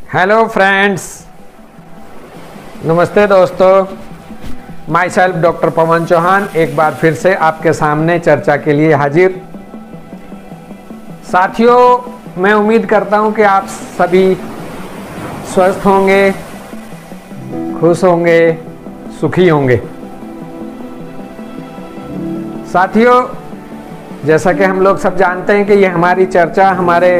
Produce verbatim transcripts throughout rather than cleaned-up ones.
Hello friends, नमस्ते दोस्तों। Myself doctor Pawan Chauhan एक बार फिर से आपके सामने चर्चा के लिए हाजिर। साथियों, मैं उम्मीद करता हूं कि आप सभी स्वस्थ होंगे, खुश होंगे, सुखी होंगे। साथियों, जैसा कि हम लोग सब जानते हैं कि ये हमारी चर्चा हमारे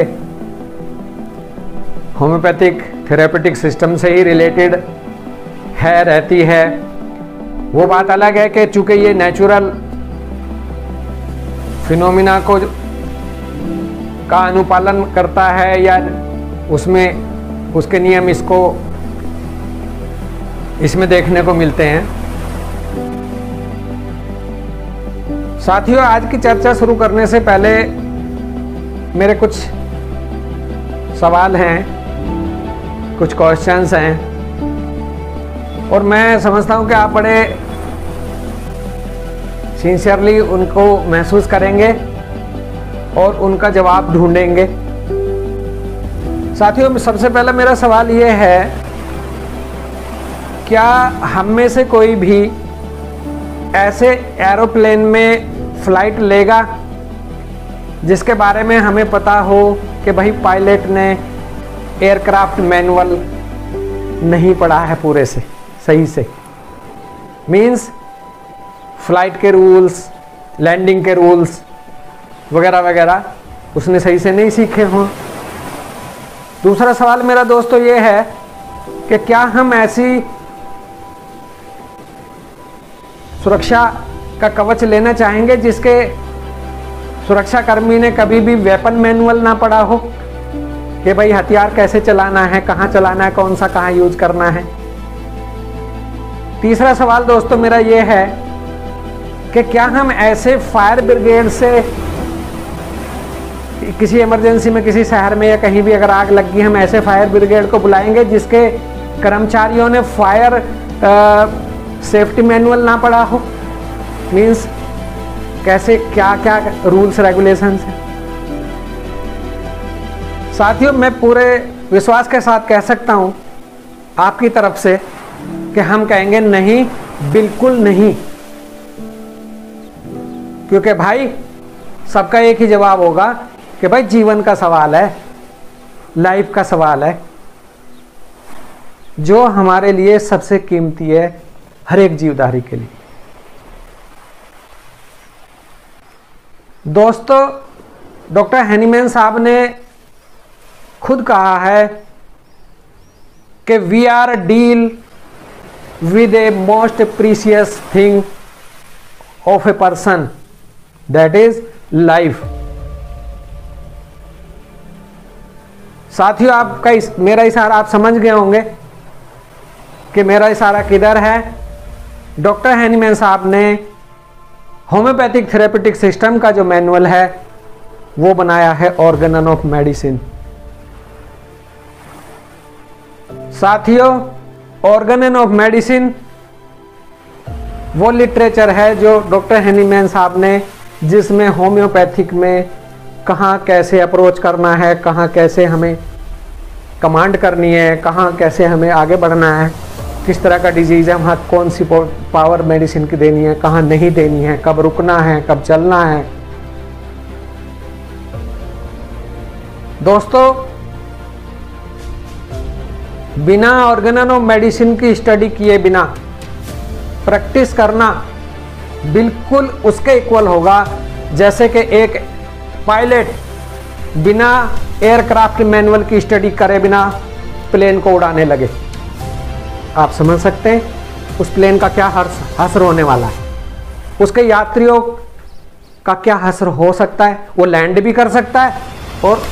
होम्योपैथिक थेरेपेटिक सिस्टम से ही रिलेटेड है रहती है। वो बात अलग है कि चूंकि ये नेचुरल फिनोमिना को का अनुपालन करता है या उसमें उसके नियम इसको इसमें देखने को मिलते हैं। साथियों, आज की चर्चा शुरू करने से पहले मेरे कुछ सवाल हैं, कुछ क्वेश्चंस हैं, और मैं समझता हूं कि आप बड़े सिंसियरली उनको महसूस करेंगे और उनका जवाब ढूंढेंगे। साथियों, सबसे पहला मेरा सवाल ये है, क्या हम में से कोई भी ऐसे एरोप्लेन में फ्लाइट लेगा जिसके बारे में हमें पता हो कि भाई पायलट ने एयरक्राफ्ट मैनुअल नहीं पढ़ा है पूरे से सही से? मीन्स फ्लाइट के रूल्स, लैंडिंग के रूल्स वगैरह वगैरह उसने सही से नहीं सीखे हों। दूसरा सवाल मेरा दोस्तों ये है कि क्या हम ऐसी सुरक्षा का कवच लेना चाहेंगे जिसके सुरक्षा कर्मी ने कभी भी वेपन मैनुअल ना पढ़ा हो कि भाई हथियार कैसे चलाना है, कहाँ चलाना है, कौन सा कहाँ यूज करना है। तीसरा सवाल दोस्तों मेरा ये है कि क्या हम ऐसे फायर ब्रिगेड से किसी इमरजेंसी में किसी शहर में या कहीं भी अगर आग लग गई, हम ऐसे फायर ब्रिगेड को बुलाएंगे जिसके कर्मचारियों ने फायर आ, सेफ्टी मैनुअल ना पढ़ा हो? मीन्स कैसे क्या क्या रूल्स रेगुलेशंस हैं। साथियों, मैं पूरे विश्वास के साथ कह सकता हूं आपकी तरफ से कि हम कहेंगे नहीं, बिल्कुल नहीं। क्योंकि भाई सबका एक ही जवाब होगा कि भाई जीवन का सवाल है, लाइफ का सवाल है, जो हमारे लिए सबसे कीमती है हर एक जीवधारी के लिए। दोस्तों, डॉक्टर हैनीमैन साहब ने खुद कहा है कि we are deal with a most precious thing of a person, that is life. साथियों, आपका इस, मेरा इशारा आप समझ गए होंगे कि मेरा इशारा किधर है। डॉक्टर हैनीमैन साहब ने होम्योपैथिक थेरेपेटिक सिस्टम का जो मैनुअल है वो बनाया है ऑर्गेनन ऑफ मेडिसिन। साथियों, ऑर्गेनन ऑफ मेडिसिन वो लिटरेचर है जो डॉक्टर हैनीमैन साहब ने, जिसमें होम्योपैथिक में कहाँ कैसे अप्रोच करना है, कहाँ कैसे हमें कमांड करनी है, कहाँ कैसे हमें आगे बढ़ना है, किस तरह का डिजीज है, वहाँ कौन सी पावर मेडिसिन की देनी है, कहाँ नहीं देनी है, कब रुकना है, कब चलना है। दोस्तों, बिना ऑर्गेनन ऑफ मेडिसिन की स्टडी किए बिना प्रैक्टिस करना बिल्कुल उसके इक्वल होगा जैसे कि एक पायलट बिना एयरक्राफ्ट मैनुअल की स्टडी करे बिना प्लेन को उड़ाने लगे। आप समझ सकते हैं उस प्लेन का क्या असर होने वाला है, उसके यात्रियों का क्या असर हो सकता है। वो लैंड भी कर सकता है और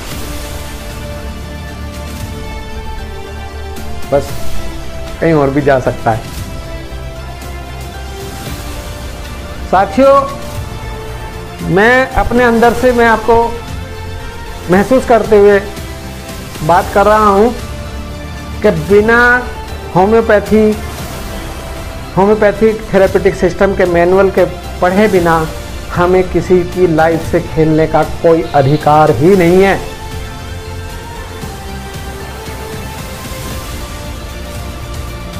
बस कहीं और भी जा सकता है। साथियों, मैं अपने अंदर से मैं आपको महसूस करते हुए बात कर रहा हूं कि बिना होम्योपैथी होम्योपैथिक थेरेपेटिक सिस्टम के मैनुअल के पढ़े बिना हमें किसी की लाइफ से खेलने का कोई अधिकार ही नहीं है।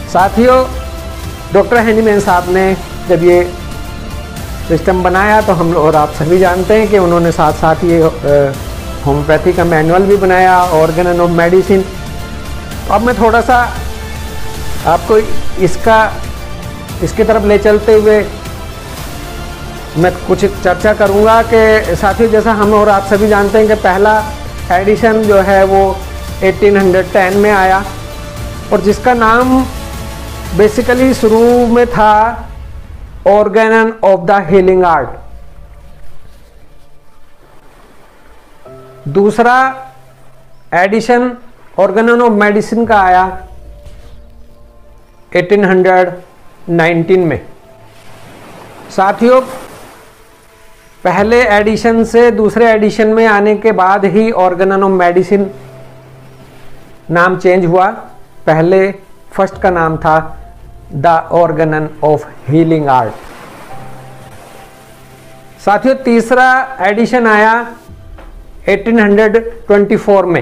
साथियों, डॉक्टर हैनीमैन साहब ने जब ये सिस्टम बनाया तो हम और आप सभी जानते हैं कि उन्होंने साथ साथ ये होम्योपैथी का मैनुअल भी बनाया, ऑर्गेन ऑफ मेडिसिन। अब मैं थोड़ा सा आपको इसका इसकी तरफ ले चलते हुए मैं कुछ चर्चा करूंगा कि साथियों, जैसा हम और आप सभी जानते हैं कि पहला एडिशन जो है वो अठारह सौ दस में आया और जिसका नाम बेसिकली शुरू में था organ of the healing art. दूसरा एडिशन ऑर्गेन ऑफ मेडिसिन का आया अठारह सौ उन्नीस में। साथियों, पहले एडिशन से दूसरे एडिशन में आने के बाद ही ऑर्गेन ऑफ मेडिसिन नाम चेंज हुआ। पहले फर्स्ट का नाम था the organ of healing art. साथियों, तीसरा एडिशन आया अठारह सौ चौबीस में।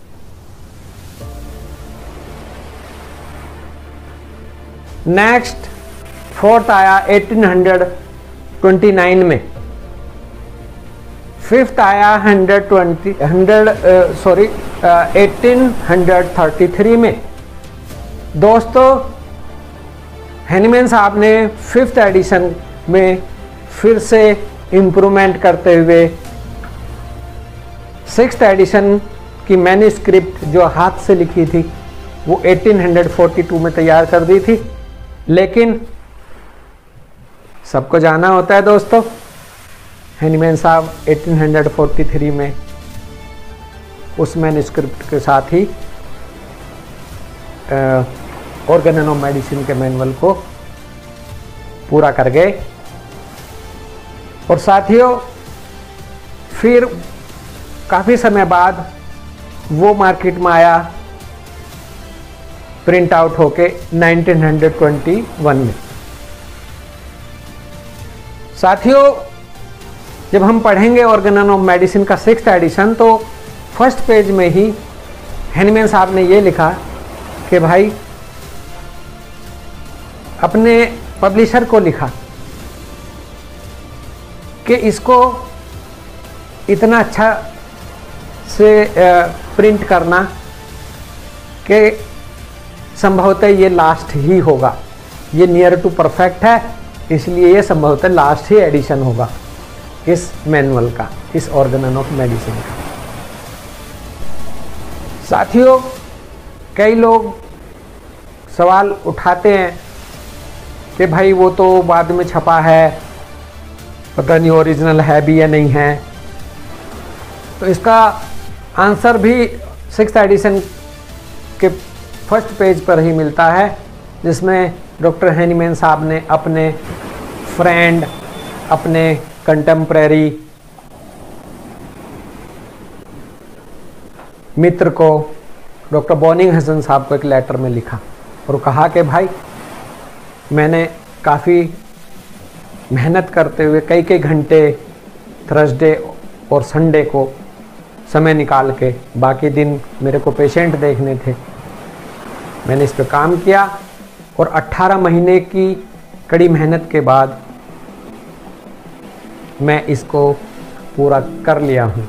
नेक्स्ट फोर्थ आया अठारह सौ उनतीस में। फिफ्थ आया हंड्रेड ट्वेंटी हंड्रेड सॉरी अठारह सौ तैंतीस में। दोस्तों, हैनीमैन साहब ने फिफ्थ एडिशन में फिर से इम्प्रूवमेंट करते हुए सिक्स्थ एडिशन की मैन्युस्क्रिप्ट जो हाथ से लिखी थी वो अठारह सौ बयालीस में तैयार कर दी थी। लेकिन सबको जाना होता है दोस्तों, हैनीमैन साहब अठारह सौ तैंतालीस में उस मैन्युस्क्रिप्ट के साथ ही ऑर्गेन ऑफ मेडिसिन के मैनुअल को पूरा कर गए। और साथियों, फिर काफ़ी समय बाद वो मार्केट में आया प्रिंट आउट होके उन्नीस सौ इक्कीस में। साथियों, जब हम पढ़ेंगे ऑर्गेन ऑफ मेडिसिन का सिक्स्थ एडिशन तो फर्स्ट पेज में ही हैनीमैन साहब ने ये लिखा कि भाई अपने पब्लिशर को लिखा कि इसको इतना अच्छा से प्रिंट करना कि संभवतः ये लास्ट ही होगा, ये नियर टू परफेक्ट है, इसलिए ये संभवतः लास्ट ही एडिशन होगा इस मैनुअल का, इस ऑर्गेन ऑफ मेडिसिन का। साथियों, कई लोग सवाल उठाते हैं कि भाई वो तो बाद में छपा है, पता नहीं ओरिजिनल है भी या नहीं है। तो इसका आंसर भी सिक्स्थ एडिशन के फर्स्ट पेज पर ही मिलता है, जिसमें डॉक्टर हैनीमैन साहब ने अपने फ्रेंड, अपने कंटेम्प्रेरी मित्र को, डॉक्टर बॉनिंग हसन साहब को एक लेटर में लिखा और कहा कि भाई मैंने काफ़ी मेहनत करते हुए कई कई घंटे थर्सडे और संडे को समय निकाल के, बाकी दिन मेरे को पेशेंट देखने थे, मैंने इस पे काम किया और अट्ठारह महीने की कड़ी मेहनत के बाद मैं इसको पूरा कर लिया हूँ।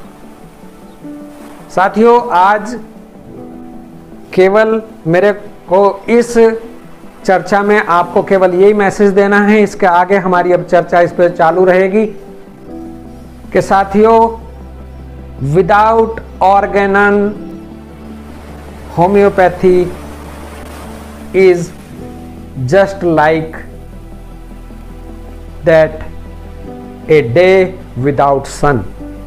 साथियों, आज केवल मेरे को इस चर्चा में आपको केवल यही मैसेज देना है, इसके आगे हमारी अब चर्चा इस पर चालू रहेगी कि साथियों, without organ homoeopathy is just like that a day without sun.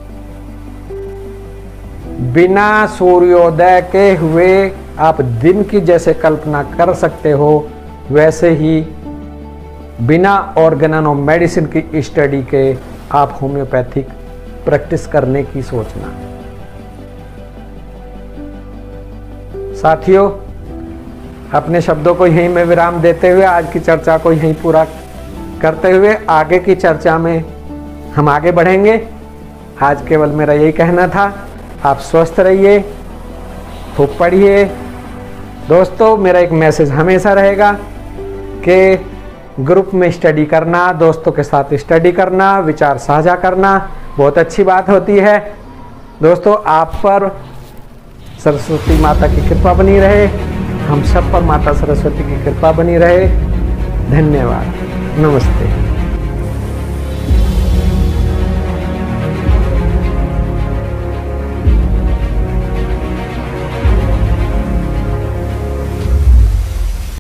बिना सूर्योदय के हुए आप दिन की जैसे कल्पना कर सकते हो, वैसे ही बिना ऑर्गेन ऑफ मेडिसिन की स्टडी के आप होम्योपैथिक प्रैक्टिस करने की सोचना। साथियों, अपने शब्दों को यहीं में विराम देते हुए आज की चर्चा को यहीं पूरा करते हुए आगे की चर्चा में हम आगे बढ़ेंगे। आज केवल मेरा यही कहना था, आप स्वस्थ रहिए, खूब पढ़िए, दोस्तों मेरा एक मैसेज हमेशा रहेगा कि ग्रुप में स्टडी करना, दोस्तों के साथ स्टडी करना, विचार साझा करना बहुत अच्छी बात होती है। दोस्तों आप पर सरस्वती माता की कृपा बनी रहे, हम सब पर माता सरस्वती की कृपा बनी रहे। धन्यवाद, नमस्ते।